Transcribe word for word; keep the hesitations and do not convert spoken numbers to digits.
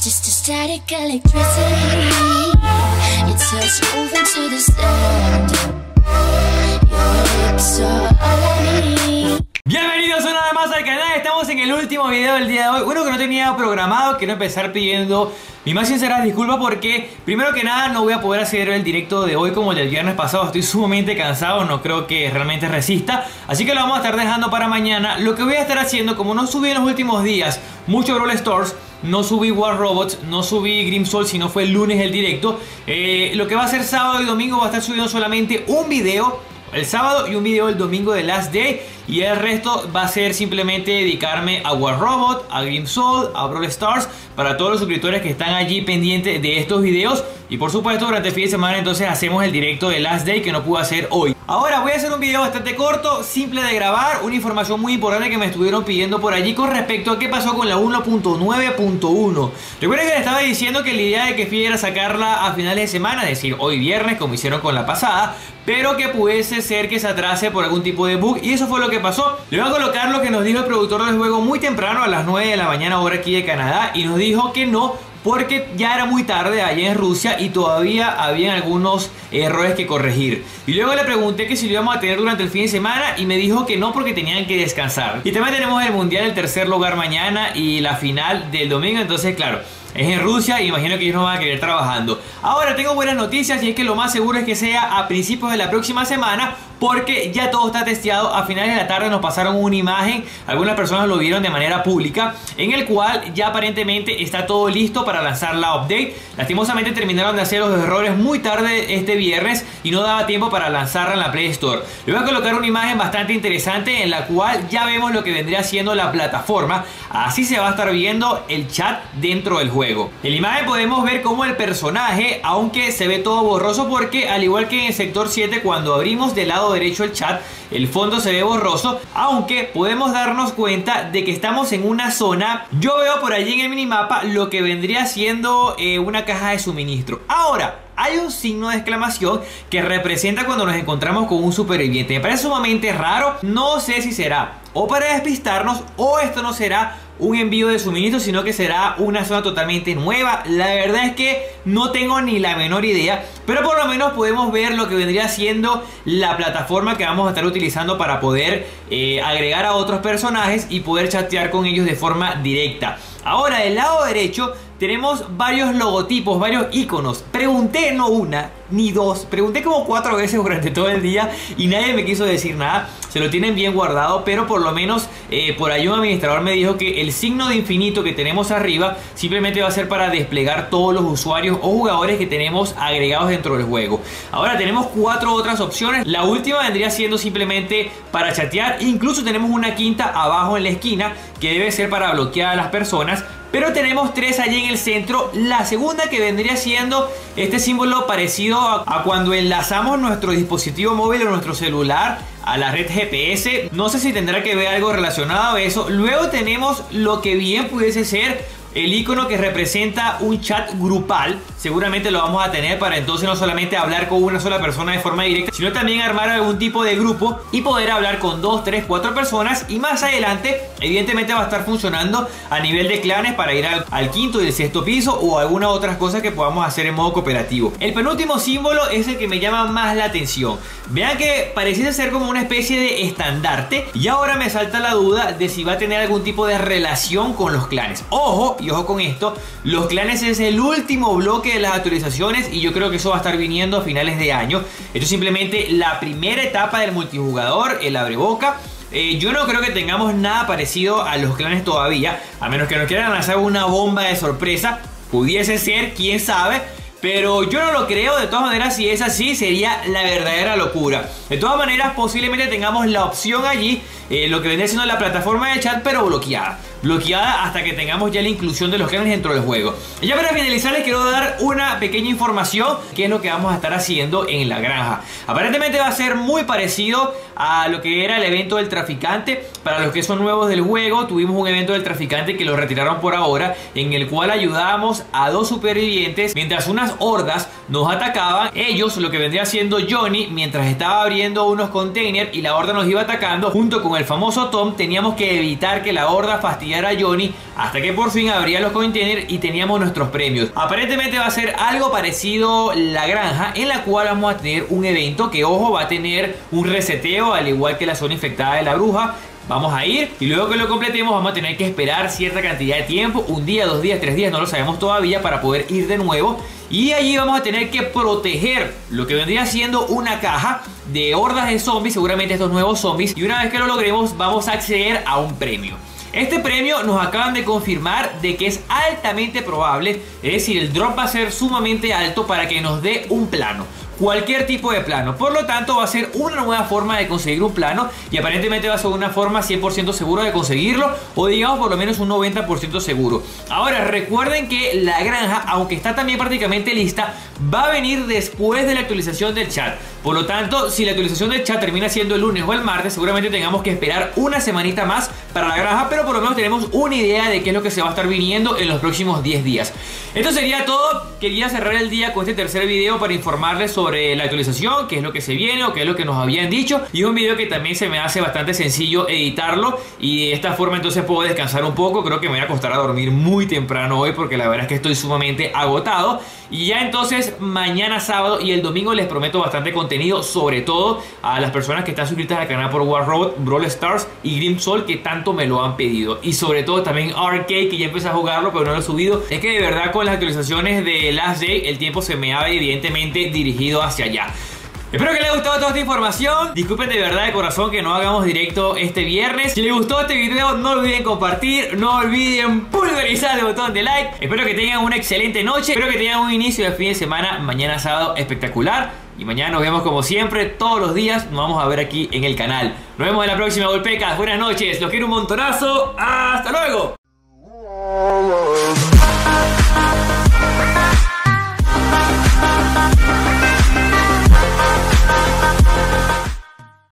just a static electricity. Your touch moving to the sound. Your lips are all I need. Bienvenidos una vez más al canal, estamos en el último video del día de hoy. Bueno, que no tenía programado, quiero empezar pidiendo mi más sinceras disculpas porque primero que nada no voy a poder hacer el directo de hoy como el del viernes pasado. Estoy sumamente cansado, no creo que realmente resista, así que lo vamos a estar dejando para mañana. Lo que voy a estar haciendo, como no subí en los últimos días mucho Brawl Stars, no subí War Robots, no subí Grim Soul, sino fue el lunes el directo, eh, lo que va a ser sábado y domingo va a estar subiendo solamente un video el sábado y un video el domingo de Last Day. Y el resto va a ser simplemente dedicarme a War Robot, a Grim Soul, a Brawl Stars, para todos los suscriptores que están allí pendientes de estos videos. Y por supuesto durante el fin de semana entonces hacemos el directo de Last Day que no pude hacer hoy. Ahora voy a hacer un video bastante corto, simple de grabar, una información muy importante que me estuvieron pidiendo por allí con respecto a qué pasó con la uno punto nueve punto uno. Recuerden que les estaba diciendo que la idea de que F I era sacarla a finales de semana, es decir, hoy viernes como hicieron con la pasada, pero que pudiese ser que se atrase por algún tipo de bug, y eso fue lo que pasó. Le voy a colocar lo que nos dijo el productor del juego muy temprano, a las nueve de la mañana hora aquí de Canadá, y nos dijo que no, porque ya era muy tarde allá en Rusia y todavía habían algunos errores que corregir. Y luego le pregunté que si lo íbamos a tener durante el fin de semana y me dijo que no, porque tenían que descansar. Y también tenemos el mundial del tercer lugar mañana y la final del domingo, entonces claro, es en Rusia y imagino que ellos no van a querer trabajando. Ahora tengo buenas noticias, y es que lo más seguro es que sea a principios de la próxima semana, porque ya todo está testeado. A finales de la tarde nos pasaron una imagen, algunas personas lo vieron de manera pública, en el cual ya aparentemente está todo listo para lanzar la update. Lastimosamente terminaron de hacer los errores muy tarde este viernes y no daba tiempo para lanzarla en la Play Store. Le voy a colocar una imagen bastante interesante en la cual ya vemos lo que vendría siendo la plataforma. Así se va a estar viendo el chat dentro del juego. En la imagen podemos ver cómo el personaje, aunque se ve todo borroso, porque al igual que en el sector siete, cuando abrimos del lado derecho el chat, el fondo se ve borroso, aunque podemos darnos cuenta de que estamos en una zona. Yo veo por allí en el minimapa lo que vendría siendo eh, una caja de suministro. Ahora hay un signo de exclamación que representa cuando nos encontramos con un superviviente. Me parece sumamente raro, no sé si será o para despistarnos, o esto no será un envío de suministro, sino que será una zona totalmente nueva. La verdad es que no tengo ni la menor idea, pero por lo menos podemos ver lo que vendría siendo la plataforma que vamos a estar utilizando para poder eh, agregar a otros personajes y poder chatear con ellos de forma directa. Ahora del lado derecho tenemos varios logotipos, varios iconos. Pregunté no una ni dos, pregunté como cuatro veces durante todo el día y nadie me quiso decir nada. Se lo tienen bien guardado, pero por lo menos eh, por ahí un administrador me dijo que el signo de infinito que tenemos arriba simplemente va a ser para desplegar todos los usuarios o jugadores que tenemos agregados dentro del juego. Ahora tenemos cuatro otras opciones. La última vendría siendo simplemente para chatear. Incluso tenemos una quinta abajo en la esquina que debe ser para bloquear a las personas. Pero tenemos tres allí en el centro. La segunda, que vendría siendo este símbolo parecido a, a cuando enlazamos nuestro dispositivo móvil o nuestro celular a la red G P S. No sé si tendrá que ver algo relacionado a eso. Luego tenemos lo que bien pudiese ser el icono que representa un chat grupal. Seguramente lo vamos a tener para entonces no solamente hablar con una sola persona de forma directa, sino también armar algún tipo de grupo y poder hablar con dos, tres, cuatro personas. Y más adelante evidentemente va a estar funcionando a nivel de clanes para ir al, al quinto y el sexto piso, o alguna otras cosas que podamos hacer en modo cooperativo. El penúltimo símbolo es el que me llama más la atención. Vean que pareciese ser como una especie de estandarte, y ahora me salta la duda de si va a tener algún tipo de relación con los clanes. Ojo, y ojo con esto, los clanes es el último bloque de las actualizaciones y yo creo que eso va a estar viniendo a finales de año. Esto es simplemente la primera etapa del multijugador, el abreboca. Eh, yo no creo que tengamos nada parecido a los clanes todavía, a menos que nos quieran lanzar una bomba de sorpresa. Pudiese ser, quién sabe, pero yo no lo creo. De todas maneras, si es así, sería la verdadera locura. De todas maneras, posiblemente tengamos la opción allí, eh, lo que vendría siendo la plataforma de chat, pero bloqueada. Bloqueada hasta que tengamos ya la inclusión de los clanes dentro del juego. Y ya para finalizar les quiero dar una pequeña información, que es lo que vamos a estar haciendo en la granja. Aparentemente va a ser muy parecido a lo que era el evento del traficante. Para los que son nuevos del juego, tuvimos un evento del traficante que lo retiraron por ahora, en el cual ayudábamos a dos supervivientes mientras unas hordas nos atacaban. Ellos, lo que vendría siendo Johnny, mientras estaba abriendo unos containers y la horda nos iba atacando, junto con el famoso Tom, teníamos que evitar que la horda fastidiara pillar a Johnny hasta que por fin abría los containers y teníamos nuestros premios. Aparentemente va a ser algo parecido La Granja, en la cual vamos a tener un evento que, ojo, va a tener un reseteo al igual que la zona infectada de la bruja. Vamos a ir y luego que lo completemos vamos a tener que esperar cierta cantidad de tiempo, un día, dos días, tres días, no lo sabemos todavía, para poder ir de nuevo. Y allí vamos a tener que proteger lo que vendría siendo una caja de hordas de zombies, seguramente estos nuevos zombies. Y una vez que lo logremos vamos a acceder a un premio. Este premio nos acaban de confirmar de que es altamente probable, es decir, el drop va a ser sumamente alto para que nos dé un plano. Cualquier tipo de plano, por lo tanto va a ser una nueva forma de conseguir un plano y aparentemente va a ser una forma cien por ciento segura de conseguirlo, o digamos por lo menos un noventa por ciento seguro. Ahora recuerden que La Granja, aunque está también prácticamente lista, va a venir después de la actualización del chat. Por lo tanto, si la actualización del chat termina siendo el lunes o el martes, seguramente tengamos que esperar una semanita más para La Granja, pero por lo menos tenemos una idea de qué es lo que se va a estar viniendo en los próximos diez días. Esto sería todo. Quería cerrar el día con este tercer video para informarles sobre la actualización, qué es lo que se viene o qué es lo que nos habían dicho. Y es un video que también se me hace bastante sencillo editarlo y de esta forma entonces puedo descansar un poco. Creo que me voy a acostar a dormir muy temprano hoy porque la verdad es que estoy sumamente agotado. Y ya entonces mañana sábado y el domingo les prometo bastante contenido, sobre todo a las personas que están suscritas al canal por War Road, Brawl Stars y Grim Soul, que tanto me lo han pedido. Y sobre todo también Arcade, que ya empecé a jugarlo pero no lo he subido. Es que de verdad con las actualizaciones de Last Day el tiempo se me ha evidentemente dirigido hacia allá. Espero que les haya gustado toda esta información. Disculpen de verdad de corazón que no hagamos directo este viernes. Si les gustó este video no olviden compartir, no olviden pulverizar el botón de like. Espero que tengan una excelente noche. Espero que tengan un inicio de fin de semana mañana sábado espectacular. Y mañana nos vemos como siempre, todos los días nos vamos a ver aquí en el canal. Nos vemos en la próxima, Golpecas. Buenas noches, los quiero un montonazo. ¡Hasta luego!